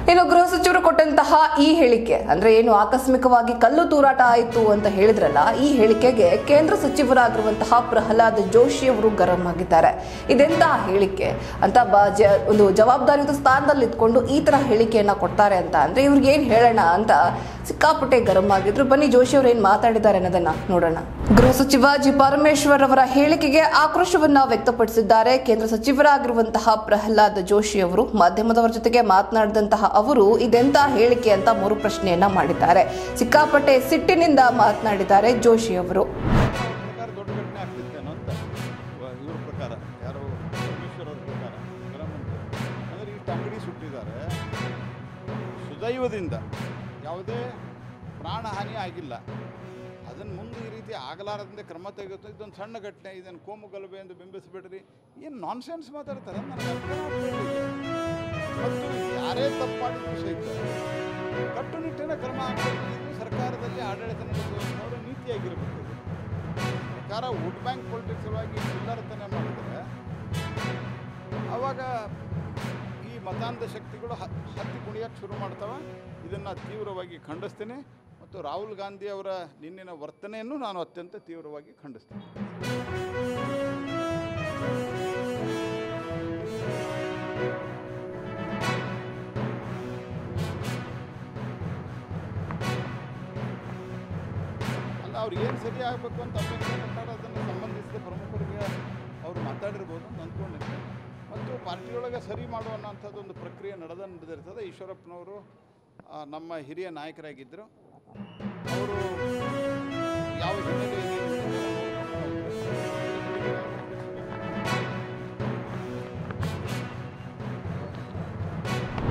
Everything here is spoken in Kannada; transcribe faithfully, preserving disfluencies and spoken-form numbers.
ಇನ್ನು ಗೃಹ ಸಚಿವರು ಕೊಟ್ಟಂತಹ ಈ ಹೇಳಿಕೆ ಅಂದ್ರೆ ಏನು ಆಕಸ್ಮಿಕವಾಗಿ ಕಲ್ಲು ತೂರಾಟ ಆಯಿತು ಅಂತ ಹೇಳಿದ್ರಲ್ಲ, ಈ ಹೇಳಿಕೆಗೆ ಕೇಂದ್ರ ಸಚಿವರಾಗಿರುವಂತಹ ಪ್ರಹ್ಲಾದ್ ಜೋಶಿ ಅವರು ಗರಂ ಆಗಿದ್ದಾರೆ. ಇದೆಂತಹ ಹೇಳಿಕೆ ಅಂತ ಒಂದು ಜವಾಬ್ದಾರಿಯುತ ಸ್ಥಾನದಲ್ಲಿ ಇದ್ಕೊಂಡು ಈ ತರ ಹೇಳಿಕೆಯನ್ನ ಕೊಡ್ತಾರೆ ಅಂತ ಅಂದ್ರೆ ಇವ್ರಿಗೆ ಏನ್ ಹೇಳೋಣ ಅಂತ ಸಿಕ್ಕಾಪಟ್ಟೆ ಗರಂ ಆಗಿದ್ರು. ಬನ್ನಿ ಜೋಶಿ ಅವರು ಏನ್ ಮಾತಾಡಿದ್ದಾರೆ ಅನ್ನೋದನ್ನ ನೋಡೋಣ. ಗೃಹ ಸಚಿವ ಜಿ ಪರಮೇಶ್ವರ್ ಅವರ ಹೇಳಿಕೆಗೆ ಆಕ್ರೋಶವನ್ನ ವ್ಯಕ್ತಪಡಿಸಿದ್ದಾರೆ ಕೇಂದ್ರ ಸಚಿವರಾಗಿರುವಂತಹ ಪ್ರಹ್ಲಾದ್ ಜೋಶಿ ಅವರು. ಮಾಧ್ಯಮದವರ ಜೊತೆಗೆ ಮಾತನಾಡಿದಂತಹ ಅವರು ಇದೆಂತ ಹೇಳಿಕೆ ಅಂತ ಮರು ಪ್ರಶ್ನೆಯನ್ನ ಮಾಡಿದ್ದಾರೆ. ಸಿಕ್ಕಾಪಟ್ಟೆ ಸಿಟ್ಟಿನಿಂದ ಮಾತನಾಡಿದ್ದಾರೆ ಜೋಶಿ ಅವರು. ಸುದೈವದಿಂದ ಯಾವುದೇ ಪ್ರಾಣಹಾನಿ ಆಗಿಲ್ಲ. ಅದನ್ನು ಮುಂದೆ ಈ ರೀತಿ ಆಗಲಾರದಂತೆ ಕ್ರಮ ತೆಗೆದು ಇದೊಂದು ಸಣ್ಣ ಘಟನೆ, ಇದನ್ನು ಕೋಮು ಗಲಭೆ ಎಂದು ಬಿಂಬಿಸಿಬಿಡ್ರಿ. ಏನು ನಾನ್ಸೆನ್ಸ್ ಮಾತಾಡ್ತಾರೆ ನನಗೆ ಅರ್ಥ ಆಗ್ತಿಲ್ಲ. ಮತ್ತು ಯಾರೇ ತಪ್ಪಾಡಿದ್ರು ಸಹಿತ ಕಟ್ಟುನಿಟ್ಟಿನ ಕ್ರಮ ಆಗಬೇಕು. ಸರ್ಕಾರದಲ್ಲಿ ಆಡಳಿತ ನಡೆಸುವವರು ನೀತಿಯಾಗಿರಬೇಕು. ಸರ್ಕಾರ ವೋಟ್ ಬ್ಯಾಂಕ್ ಪೊಲಿಟಿಕ್ಸ್ ಸಲುವಾಗಿ ಚಿಲ್ಲರತನ ಮಾಡಿದರೆ ಆವಾಗ ಈ ಮತಾಂಧ ಶಕ್ತಿಗಳು ಹತ್ತಿ ಕುಣಿಯಕ್ಕೆ ಶುರು ಮಾಡ್ತವೆ. ಇದನ್ನು ತೀವ್ರವಾಗಿ ಖಂಡಿಸ್ತೇನೆ ಮತ್ತು ರಾಹುಲ್ ಗಾಂಧಿ ಅವರ ನಿನ್ನಿನ ವರ್ತನೆಯನ್ನು ನಾನು ಅತ್ಯಂತ ತೀವ್ರವಾಗಿ ಖಂಡಿಸ್ತೇನೆ. ಅಲ್ಲ, ಅವ್ರು ಏನು ಸರಿ ಆಗಬೇಕು ಅಂತ ಅಪೇಕ್ಷೆ ಪಟ್ಟಾರ ಅದನ್ನು ಸಂಬಂಧಿಸಿದ ಪ್ರಮುಖರಿಗೆ ಅವರು ಮಾತಾಡಿರ್ಬೋದು ಅಂತ ಅಂದ್ಕೊಂಡಿದ್ದೆ. ಮತ್ತು ಪಾರ್ಟಿಯೊಳಗೆ ಸರಿ ಮಾಡುವಂಥದ್ದೊಂದು ಪ್ರಕ್ರಿಯೆ ನಡೆದ ನಡೆದಿರ್ತದೆ. ಈಶ್ವರಪ್ಪನವರು ನಮ್ಮ ಹಿರಿಯ ನಾಯಕರಾಗಿದ್ದರು. ಅವರು ಯಾವ ಹಿನ್ನೆಲೆಯಲ್ಲಿ